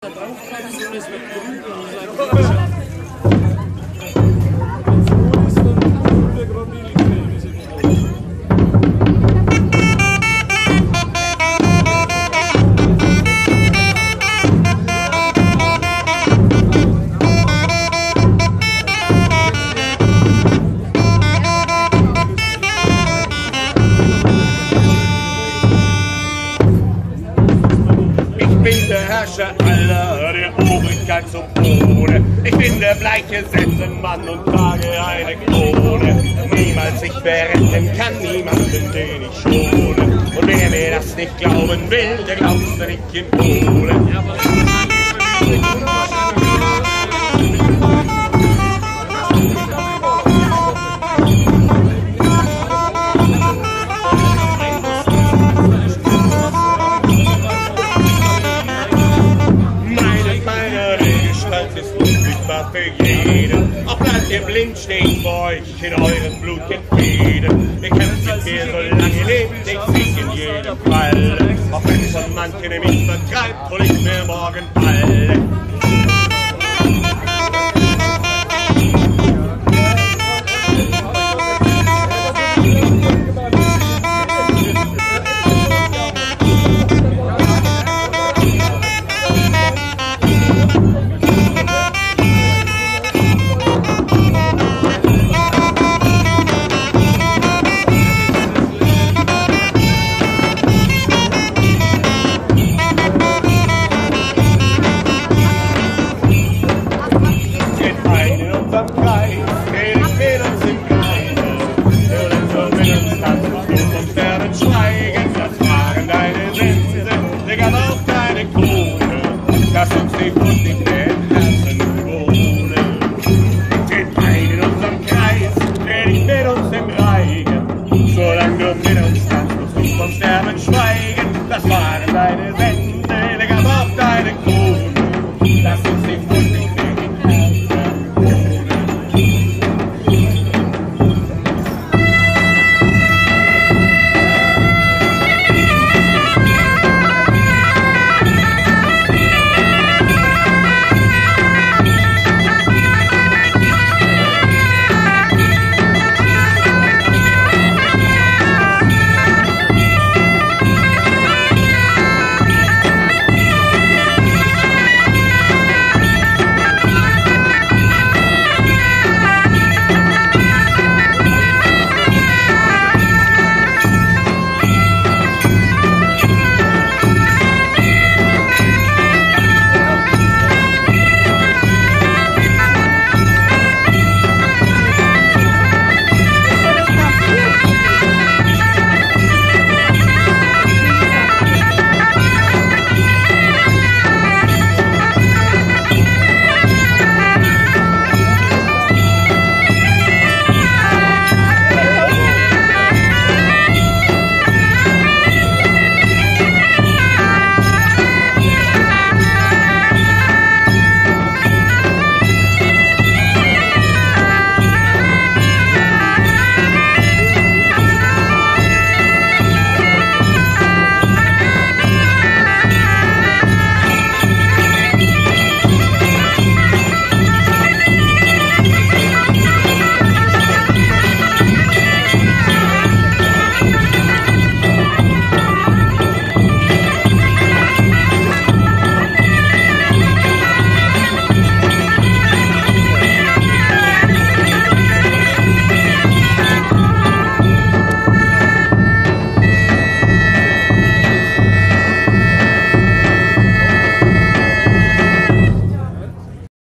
Aller der Obrigkeit zum Tode. Ich bin der bleiche Sensenmann und trage eine Krone. Niemals sich verretten kann niemanden, den ich schone. Und wer mir das nicht glauben will, der glaubt's nicht in Polen. Für jeden. Auch bleibt ihr blind stehen vor euch in euren blutigen Fäden. Ihr kämpft mit mir, solange ihr lebt, ich sieg in jedem Fall. Auch wenn schon manche mich vertreibt, hol ich mir morgen Ball. Lass uns die Kunst nicht mehr